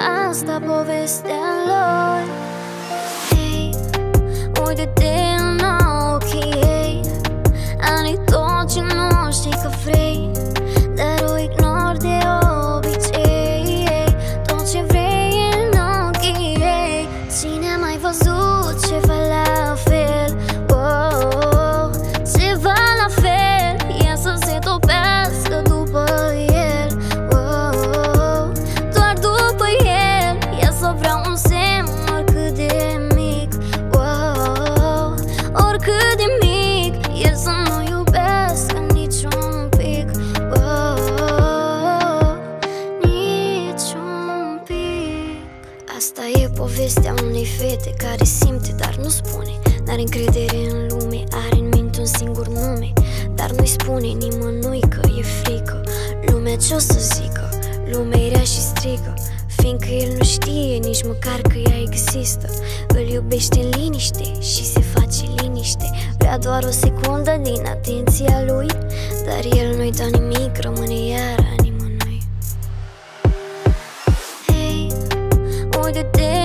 asta povestea lor. Hei, uite-te în ochii ei, anii tot ce nu știi că vrei, dar o ignori de obicei. Tot ce vrei e în ochii ei. Cine a mai văzut ceva la fel? Oh, ceva la fel, ea să se topească după el. Oh, doar după el, ea să vrea un semn oricât de mic. Oh, oricât de mic, el să nu iubească niciun pic. Oh, niciun pic. Asta e povestea unei fete care simte, dar nu spune. N-are încredere în lume, are în minte un singur nume, dar nu-i spune nimănui că e frică. Lumea ce-o să zică? Lumea e rea și strigă, fiindcă el nu știe nici măcar că ea există. Îl iubește în liniște și se face liniște, vrea doar o secundă din atenția lui, dar el nu-i dă nimic, rămâne iar a nimănui. Hei, uite-te